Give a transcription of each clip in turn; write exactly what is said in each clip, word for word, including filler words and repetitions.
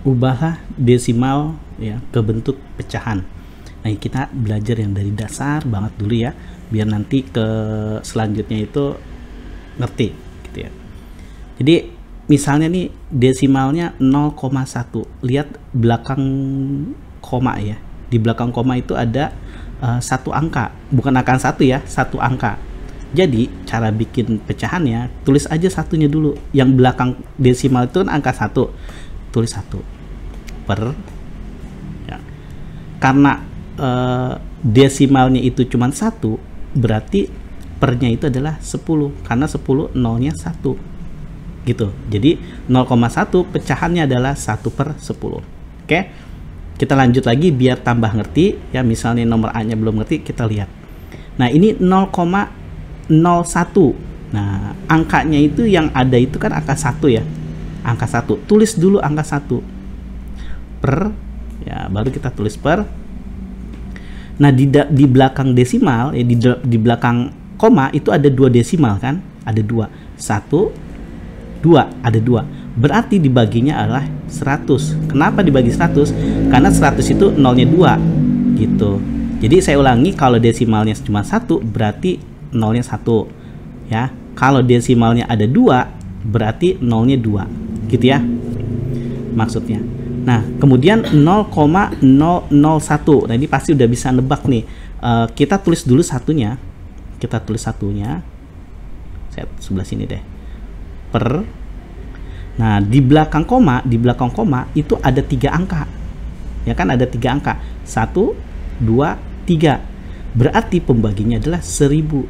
ubahlah desimal ya ke bentuk pecahan. Nah, kita belajar yang dari dasar banget dulu ya, biar nanti ke selanjutnya itu ngerti gitu ya. Jadi misalnya nih desimalnya nol koma satu, lihat belakang koma ya, di belakang koma itu ada uh, satu angka, bukan angka satu ya, satu angka. Jadi cara bikin pecahannya, tulis aja satunya dulu, yang belakang desimal itu kan angka satu, tulis satu per ya. Karena uh, desimalnya itu cuma satu, berarti pernya itu adalah sepuluh, karena sepuluh nolnya satu gitu. Jadi nol koma satu pecahannya adalah satu per sepuluh. Oke, kita lanjut lagi biar tambah ngerti ya. Misalnya nomor A nya belum ngerti, kita lihat. Nah, ini nol koma nol satu. Nah, angkanya itu yang ada itu kan angka satu ya, angka satu. Tulis dulu angka satu per ya, baru kita tulis per. Nah, di, di belakang desimal ya, di, di belakang koma itu ada dua desimal kan, ada dua, satu, dua, ada dua, berarti dibaginya adalah seratus. Kenapa dibagi seratus? Karena seratus itu nolnya dua gitu. Jadi saya ulangi, kalau desimalnya cuma satu berarti nolnya satu ya, kalau desimalnya ada dua berarti nolnya dua gitu ya maksudnya. Nah, kemudian nol koma nol nol satu, nah ini pasti udah bisa nebak nih. Uh, kita tulis dulu satunya, kita tulis satunya, saya sebelah sini deh, per. Nah, di belakang koma, di belakang koma itu ada tiga angka, ya kan, ada tiga angka, satu, dua, tiga, berarti pembaginya adalah seribu.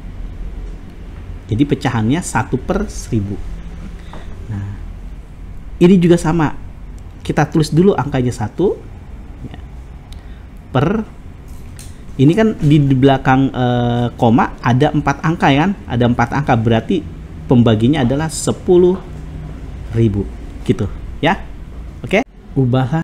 Jadi pecahannya satu per seribu. Nah, ini juga sama, kita tulis dulu angkanya satu ya, per. Ini kan di, di belakang eh, koma ada empat angka ya kan, ada empat angka, berarti pembaginya adalah sepuluh ribu gitu ya. Oke, ubahlah